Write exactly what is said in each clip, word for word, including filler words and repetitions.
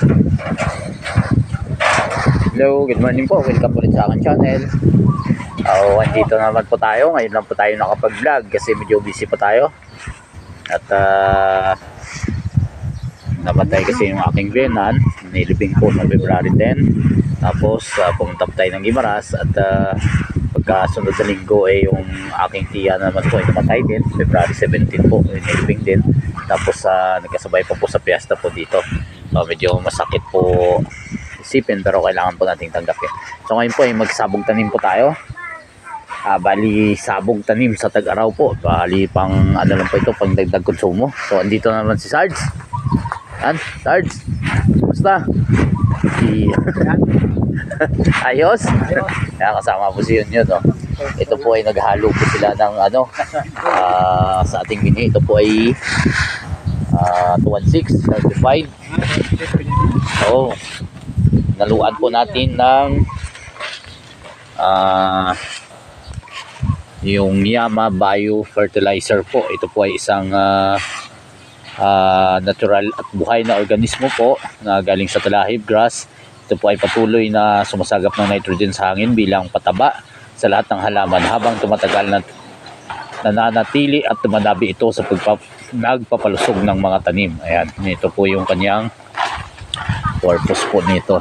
Hello, good morning po. Welcome ulit sa aking channel. Oh, andito naman po tayo. Ngayon lang po tayo nakapag-vlog kasi medyo busy po tayo. At uh, namatay kasi yung aking venan. Nilibing po noong February tenth. Tapos uh, pumunta po tayo ng Guimaras. At uh, pagkasunod sa linggo eh yung aking tiya naman po ay namatay din. February seventeenth po. Nilibing din. Tapos uh, nagkasabay pa po sa piyesta po dito. So medyo masakit po isipin pero kailangan po nating tanggapin. So ngayon po ay magsabog tanim po tayo. Ah, bali sabog tanim sa tag-araw po. Bali pang ano lang po ito, pang dagdag konsumo. So andito naman si Sarge. Yan, Sarge. Kumusta? Si Ayos. Kaya kasama po si yun yun. No? Ito po ay naghalo po sila ng ano uh, sa ating bini. Ito po ay uh, two sixteen certified. Oh. Naluan po natin ng uh, yung Yama Bio Fertilizer po. Ito po ay isang uh, uh, natural at buhay na organismo po na galing sa talahib grass. Ito po ay patuloy na sumasagap ng nitrogen sa hangin bilang pataba sa lahat ng halaman habang tumatagal na nananatili at tumanabi ito sa pagpap nagpapalusog ng mga tanim. Ayan, ito po yung kanyang purpose po nito.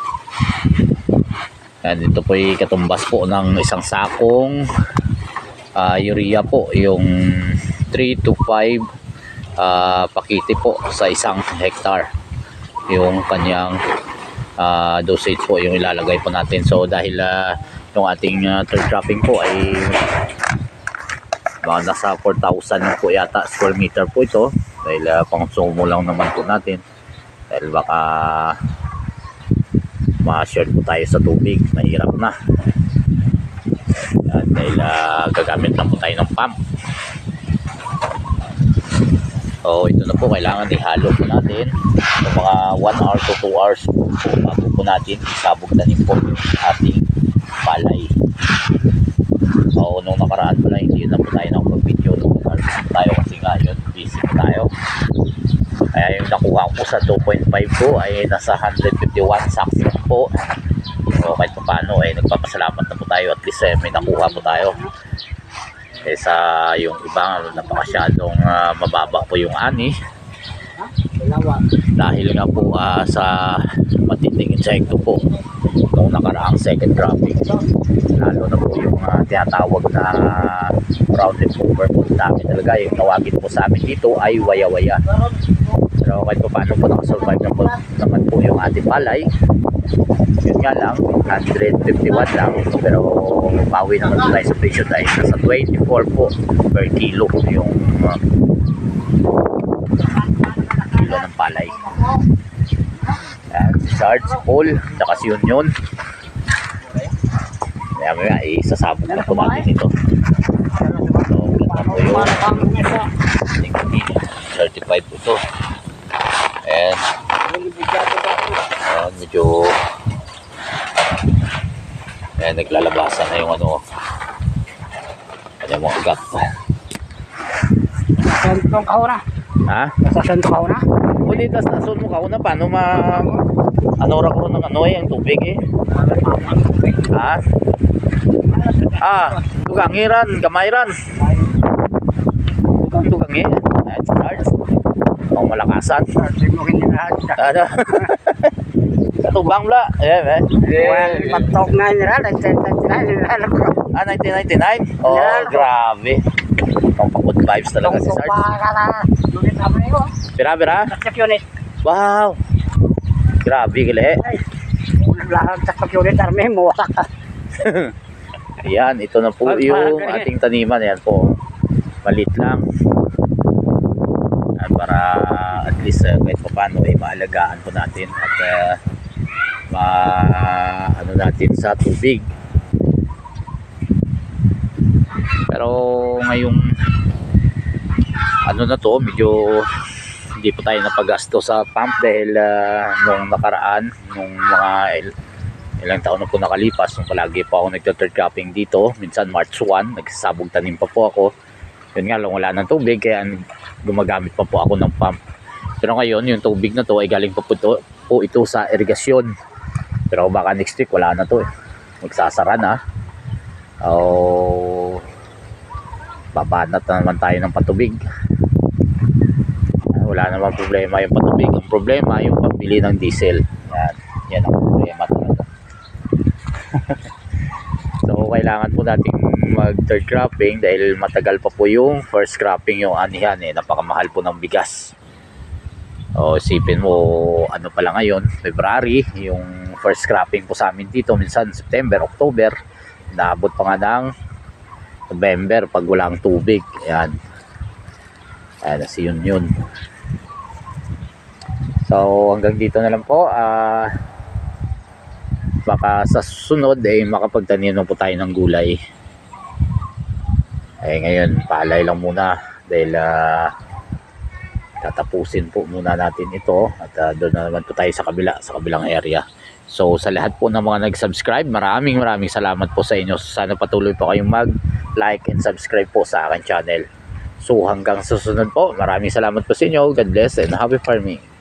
And ito po ay katumbas po ng isang sakong uh, urea po, yung three to five uh, pakiti po sa isang hektar. Yung kanyang uh, dosage po yung ilalagay po natin. So dahil uh, yung ating uh, third cropping po ay mga nasa four thousand po yata square meter po ito. Dahil uh, pang-consumo lang naman po natin. Dahil baka ma-short po tayo sa tubig, mahirap na. Yan, dahil uh, gagamit lang po tayo ng pump. So ito na po, kailangan ihalo po natin so, mga one hour to two hours po, po bago po natin isabog tanim po yung ating palay. So nung nakaraan po lang, hindi na po tayo nakapag-video nung tayo kasi nga yun, busy po tayo. Kaya yung nakuha ko sa two point five po ay nasa one hundred fifty-one sacks po. So kahit pa paano ay eh, nagpapasalamat na po tayo, at least eh, may nakuha po tayo. Kaysa yung iba napakasyadong uh, mababa po yung ani. Dahil nga po uh, sa matinding insekto po nung nakaraang second cropping. Lalo na po yung uh, tinatawag na rounded cover po. Dami talaga yung nawagin po sa amin dito ay waya-waya. Pero kahit pa paano po nakasurvive na po naman po yung ating palay. Yun nga lang, one hundred fifty-one lang. Pero bawi naman po tayo sa presyo dahil nasa twenty-four po per kilo yung uh, kilo ng palay. Yan, si Sarge, Paul, tsaka si Union. Kaya mga isasabog na po natin ito. So, ganda po yung certified po ito. And ayan, medyo ayan, naglalabasan na yung ano kanya mga ugat. Sentong kauna. Ha? Nasa sentong kauna? O di, tas nasun mo kauna. Paano ma ano ra ko ng ano eh, ang tubig eh. Ha? Ah, tugangiran, gamayran. Tugang tugangi. Ayan, stars. Ang malakasan. Ada. Tubang la. Eh, eh. Well, patok na nila, nineteen ninety-nine nila ko. Ah, nineteen ninety-nine? Oh, grabe. Ang pa-good vibes talaga si Sarge. Unit naman ko. Pira, pira? Check unit. Wow. Grabe, gali. Unang lahat sa unit army mo. Ayan, ito na po yung ating taniman. Ayan po. Malit lang. At para at least uh, kahit pa paano ay maalagaan po natin at uh, ma ano natin sa tubig. Pero ngayong ano na to, medyo hindi po tayo napagasto sa pump dahil uh, nung nakaraan, nung mga il ilang taon na po nakalipas, nung palagi po ako nagta-third cropping dito, minsan March first, nagsasabog tanim pa po ako. Yun nga lang, wala ng tubig kaya gumagamit pa po ako ng pump. Pero ngayon yung tubig na to ay galing pa po, to, po ito sa irigasyon. Pero baka next week wala na to eh. Magsasara na. O babanat na naman tayo ng patubig. Wala naman problema yung patubig. Ang problema yung pambili ng diesel. Yan, yan ang problema talaga. So kailangan po nating mag third cropping dahil matagal pa po yung first cropping yung anihan eh. Napakamahal po ng bigas. O isipin mo ano pa lang ngayon, February, yung first cropping po sa amin dito minsan September, October, naabot pa nga ng November pag walang tubig. Ayan. Ayan, kasi yun yun. So hanggang dito na lang po. Ah, uh, baka sa susunod eh makapagtanim po tayo ng gulay. Eh ngayon palay lang muna dahil uh, tatapusin po muna natin ito at uh, doon na naman po tayo sa kabila, sa kabilang area. So sa lahat po ng mga nag-subscribe, maraming maraming salamat po sa inyo. Sana patuloy po kayong mag-like and subscribe po sa aking channel. So hanggang sa susunod po, maraming salamat po sa inyo. God bless and happy farming.